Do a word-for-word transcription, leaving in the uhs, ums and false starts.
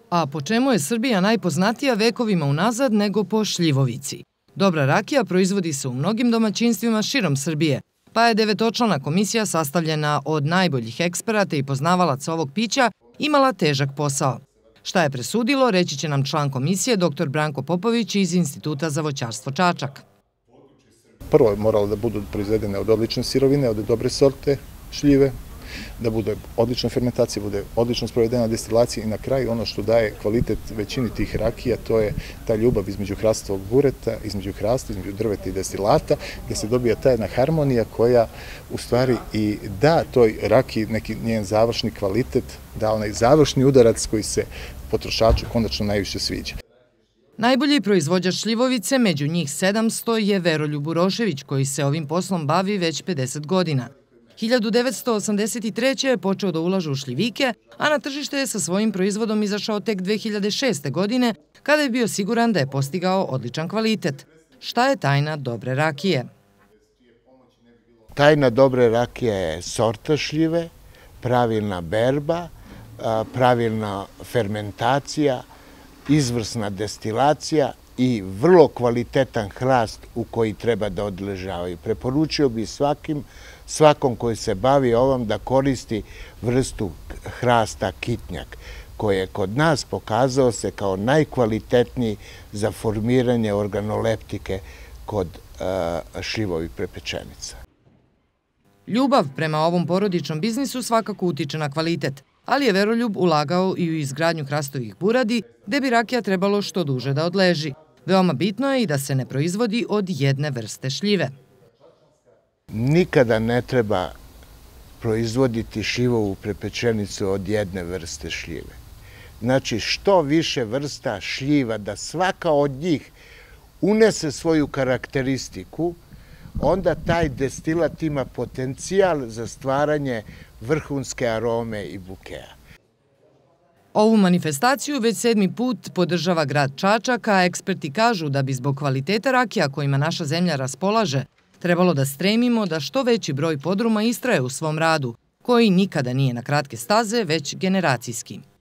A po čemu je Srbija najpoznatija vekovima unazad nego po šljivovici? Dobra rakija proizvodi se u mnogim domaćinstvima širom Srbije, pa je devetočlana komisija sastavljena od najboljih eksperata i poznavalaca ovog pića imala težak posao. Šta je presudilo, reći će nam član komisije doktor Branko Popović iz Instituta za voćarstvo Čačak. Prvo je moralo da budu proizvedene od odlične sirovine, od dobre sorte šljive, da bude odlična fermentacija, bude odlično sprovedena destilacija i na kraju ono što daje kvalitet većini tih rakija, to je ta ljubav između hrastovog bureta, između hrasta, između drveta i destilata, gde se dobija ta jedna harmonija koja u stvari i da toj rakiji neki njen završni kvalitet, da onaj završni udarac koji se potrošaču konačno najviše sviđa. Najbolji proizvođač šljivovice, među njih sedamsto, je Veroljub Urošević, koji se ovim poslom bavi već pedeset godina. hiljadu devetsto osamdeset treće. je počeo da ulaže u šljivike, a na tržište je sa svojim proizvodom izašao tek dve hiljade šeste. godine, kada je bio siguran da je postigao odličan kvalitet. Šta je tajna dobre rakije? Tajna dobre rakije je sorta šljive, pravilna berba, pravilna fermentacija, izvrsna destilacija i vrlo kvalitetan hrast u koji treba da odležavaju. Preporučio bi svakim, svakom koji se bavi ovom da koristi vrstu hrasta kitnjak, koji je kod nas pokazao se kao najkvalitetniji za formiranje organoleptike kod šljivovih prepečenica. Ljubav prema ovom porodičnom biznisu svakako utiče na kvalitet, ali je Veroljub ulagao i u izgradnju hrastovih buradi, gde bi rakija trebalo što duže da odleži. Veoma bitno je i da se ne proizvodi od jedne vrste šljive. Nikada ne treba proizvoditi šljivovu prepečenicu od jedne vrste šljive. Znači, što više vrsta šljiva, da svaka od njih unese svoju karakteristiku, onda taj destilat ima potencijal za stvaranje vrhunske arome i bukea. Ovu manifestaciju već sedmi put podržava grad Čačak, a eksperti kažu da bi zbog kvaliteta rakija kojima naša zemlja raspolaže, trebalo da stremimo da što veći broj podruma istraje u svom radu, koji nikada nije na kratke staze, već generacijski.